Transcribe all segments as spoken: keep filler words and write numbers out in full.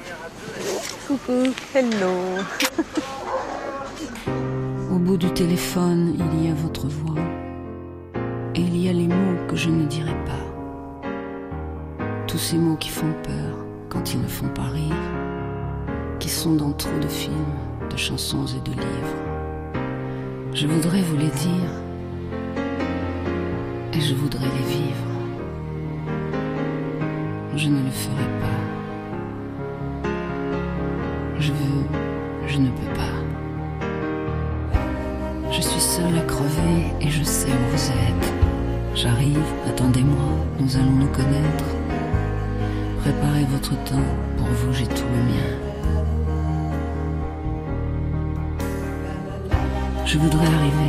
Coucou, hello. Au bout du téléphone, il y a votre voix. Et il y a les mots que je ne dirai pas. Tous ces mots qui font peur quand ils ne font pas rire, qui sont dans trop de films, de chansons et de livres. Je voudrais vous les dire, et je voudrais les vivre. Je ne le ferai pas. Je veux, je ne peux pas. Je suis seule à crever et je sais où vous êtes. J'arrive, attendez-moi, nous allons nous connaître. Préparez votre temps, pour vous j'ai tout le mien. Je voudrais arriver.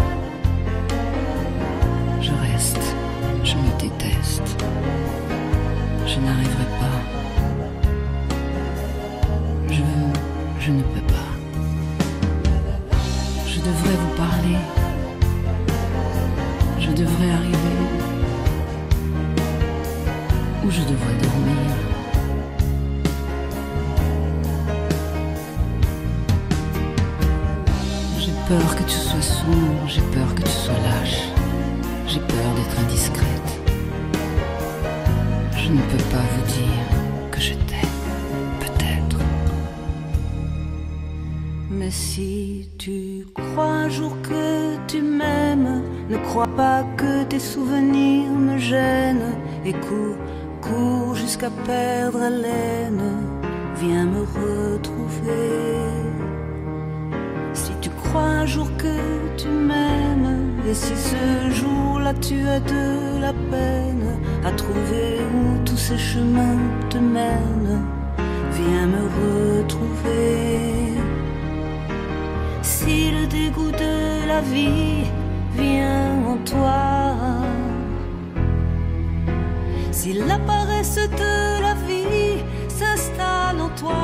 Je reste, je me déteste. Je n'arriverai pas. Je veux, je ne peux pas. Je devrais vous parler. Je devrais arriver. Ou je devrais dormir. J'ai peur que tu sois sourd, j'ai peur que tu sois lâche. J'ai peur d'être indiscrète. Je ne peux pas vous dire que je t'aime, peut-être. Mais si tu crois un jour que tu m'aimes, ne crois pas que tes souvenirs me gênent. Et cours, cours jusqu'à perdre haleine, viens me retrouver. Si tu crois un jour que tu m'aimes, et si ce jour-là tu as de la peine à trouver où tous ces chemins te mènent, viens me retrouver. Si le dégoût de la vie vient en toi, si la paresse de la vie s'installe en toi,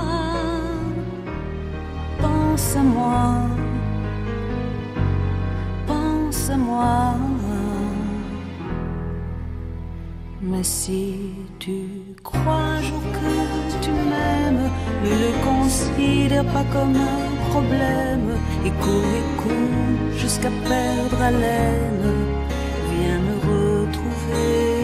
pense à moi, pense à moi. Mais si tu crois un jour que tu m'aimes, ne le considère pas comme un problème. Et cours et cours jusqu'à perdre haleine, viens me retrouver.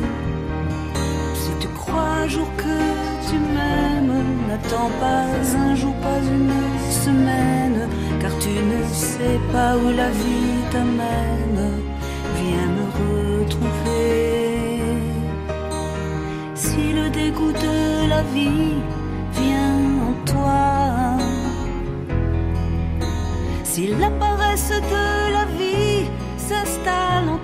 Si tu crois un jour que tu m'aimes, n'attends pas un jour, pas une semaine, car tu ne sais pas où la vie t'amène. Viens me retrouver. Si le dégoût de la vie vient en toi, si la paresse de la vie s'installe en